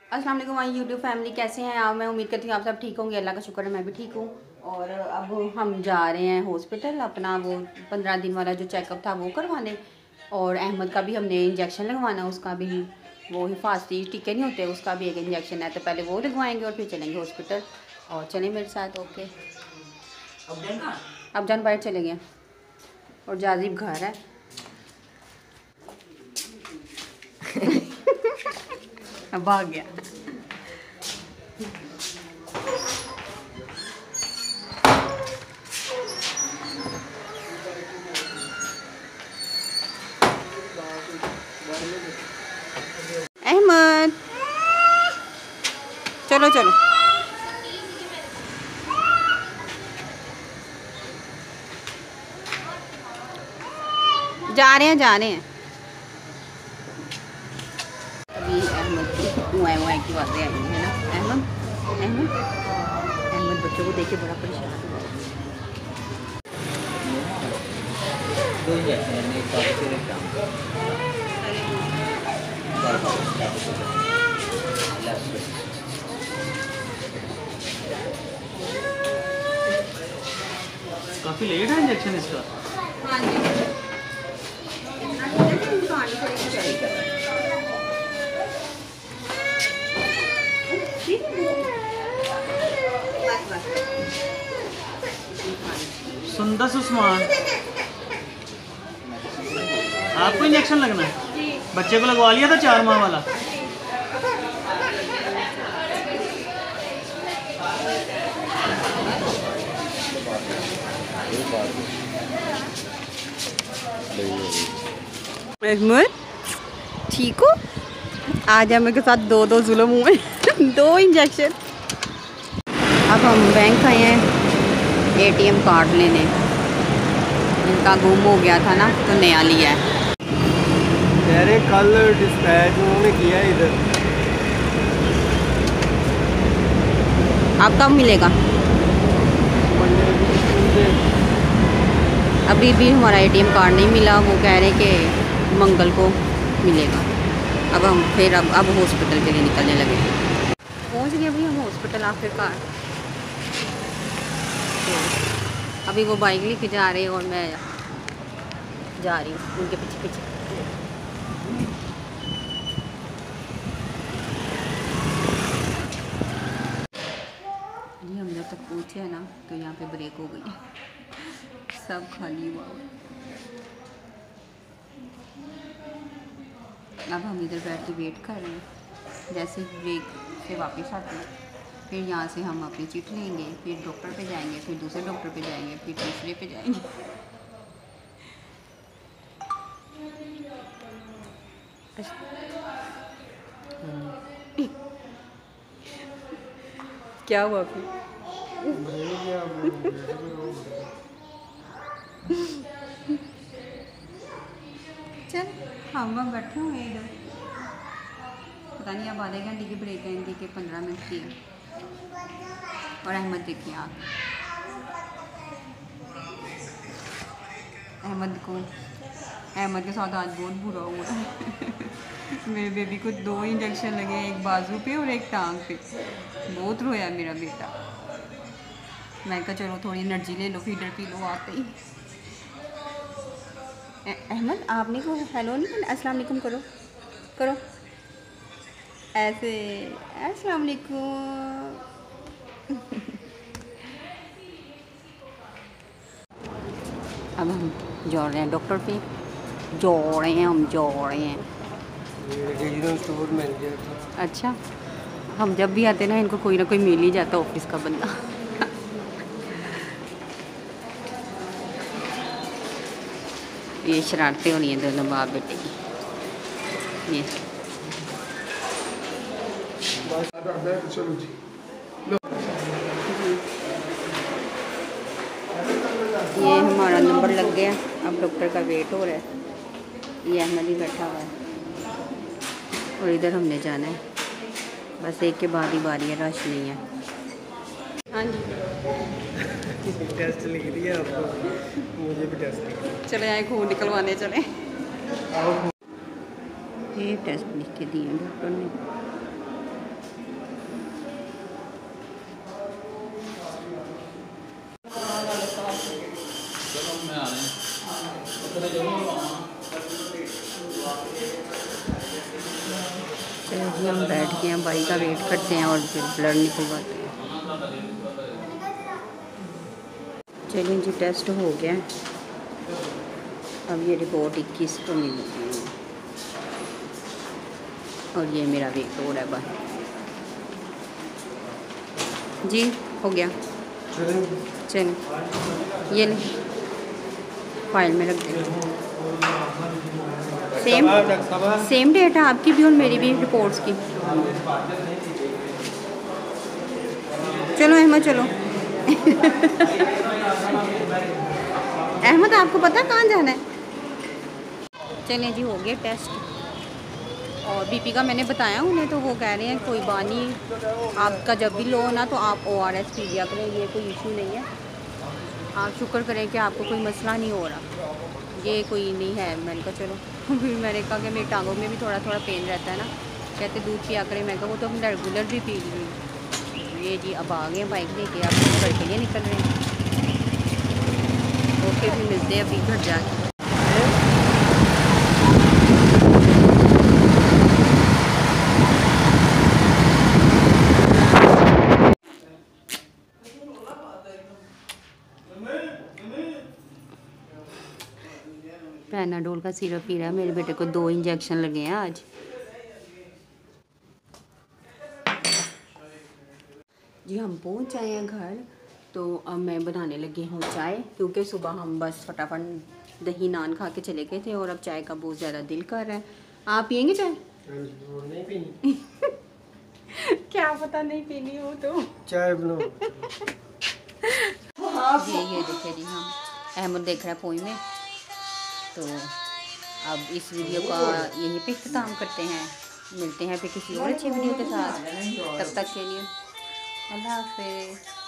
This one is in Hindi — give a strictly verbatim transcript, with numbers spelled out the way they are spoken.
अस्सलाम वालेकुम माय यूट्यूब फैमिली, कैसे हैं आप। मैं उम्मीद करती हूँ आप सब ठीक होंगे। अल्लाह का शुक्र है मैं भी ठीक हूँ। और अब हम जा रहे हैं हॉस्पिटल अपना वो पंद्रह दिन वाला जो चेकअप था वो करवाने। और अहमद का भी हमने इंजेक्शन लगवाना, उसका भी वो हिफाजती टीके नहीं होते, उसका भी एक इंजेक्शन है, तो पहले वो लगवाएंगे और फिर चलेंगे हॉस्पिटल। और चलें मेरे साथ। ओके अब जान बाहर चले गए और जाजिब घर है। अब भाग गया। अहमद चलो चलो जा रहे हैं जा रहे हैं। अभी अहमद की उआए उआए की बातें आई हैं ना। अहमद अहमद अहमद बच्चों को देख के बड़ा परेशान हुआ। काफ़ी लेट है इंजेक्शन इसका। हाँ जी सुंदर सुषमान, आपको इंजेक्शन लगना है? बच्चे को लगवा लिया था चार माह वाला। अहमद ठीक हो? आज अहमद के साथ दो दो जुल्म हुए दो इंजेक्शन। अब हम बैंक आए हैं एटीएम कार्ड लेने। इनका गुम हो गया था ना तो नया लिया है। अरे कल डिस्पैच उन्होंने किया इधर। अब कब मिलेगा? अभी भी हमारा एटीएम कार्ड नहीं मिला। वो कह रहे कि मंगल को मिलेगा। अब हम फिर अब अब हॉस्पिटल के लिए निकलने लगे। पहुंच गए भाई हम हॉस्पिटल आखिरकार। तो अभी वो बाइक लेके जा रहे हैं और मैं जा रही हूँ उनके पीछे पीछे। हम जब तक पहुँचे हैं ना तो यहाँ पे ब्रेक हो गई, सब खाली हुआ। अब हम इधर बैठ के वेट कर रहे हैं। जैसे ब्रेक से वापस आते हैं फिर यहाँ से हम अपनी चिट लेंगे, फिर डॉक्टर पे जाएंगे, फिर दूसरे डॉक्टर पे जाएंगे, फिर तीसरे पे जाएंगे। क्या हुआ फिर? चल हम बैठे हुए इधर, पता नहीं अब आधे घंटे की ब्रेक है इनकी के पंद्रह मिनट की। और अहमद देखिए आप, अहमद को अहमद के साथ आज बहुत बुरा हुआ है। मेरे बेबी को दो इंजेक्शन लगे, एक बाजू पे और एक टांग पे। बहुत रोया मेरा बेटा। मैं कहा चलो थोड़ी एनर्जी ले लो, फीडर पी लो आते ही। अहमद आपने को हेलो नहीं करना, अस्सलाम वालेकुम करो करो ऐसे, अस्सलाम वालेकुम। अब हम जा रहे हैं डॉक्टर पे, जा रहे हैं हम जा रहे हैं। रीजनल स्टोर मैनेजर था। अच्छा, हम जब भी आते ना इनको कोई ना कोई मिल ही जाता ऑफिस का बंदा। ये शरारतें हो रही हैं दोनों बाप बेटे की। ये चलो जी। ये हमारा नंबर लग गया। अब डॉक्टर का वेट हो रहा है। ये अहमद ही बैठा हुआ है और इधर हमने जाना है। बस एक के बाद ही बारी है, रश नहीं है। हाँ जी टेस्ट लिख दिया आपको, मुझे भी टेस्ट लिख दिया। चले आए खून निकलवाने चले। ये टेस्ट लिख के दिए डॉक्टर ने। चलो जी हम बैठ गए हैं, भाई का वेट करते हैं और फिर ब्लड निकलवाते हैं। चलिए जी टेस्ट हो गया, अब ये रिपोर्ट इक्कीस को मिलती है और ये मेरा वेट हो रहा है बाहर जी। हो गया, चल ये ले फाइल में रख दे। सेम सेम डेट है आपकी भी और मेरी भी रिपोर्ट्स की। चलो अहमद चलो अहमद आपको पता है कहाँ जाना है? चलें जी हो गया टेस्ट और बीपी का मैंने बताया उन्हें, तो वो कह रहे हैं कोई बात नहीं, आपका जब भी लो हो ना तो आप ओ आर एस पी लिया करें, ये कोई इशू नहीं है। आप शुक्र करें कि आपको कोई मसला नहीं हो रहा, ये कोई नहीं है। मैंने कहा चलो फिर मैंने कहा कि मेरी टांगों में भी थोड़ा थोड़ा पेन रहता है ना, कहते दूध पिया करें। मैं कहा वो तो हम रेगुलर भी पी रही। ये जी अब आ गए बाइक लेके, आप घर के लिए निकल रहे हैं। ओके फिर मिलते हैं अभी घर जाके। पैनाडोल का सिरप पी रहा है, मेरे बेटे को दो इंजेक्शन लगे हैं आज। जी हम पहुंच आए हैं घर, तो अब मैं बनाने लगी हूँ चाय, क्योंकि सुबह हम बस फटाफट दही नान खा के चले गए थे और अब चाय का बहुत ज़्यादा दिल कर रहा है। आप पियेंगे चाय? नहीं पीनी क्या पता नहीं पीनी हो तो चाय बनाओ। ये ये देखिए जी हम अहमद देख रहा है पोई में। तो अब इस वीडियो का यहीं पे इख्तिताम करते हैं, मिलते हैं फिर किसी और अच्छी वीडियो के साथ। तब तक के लिए अल्लाह हाफ़िज़।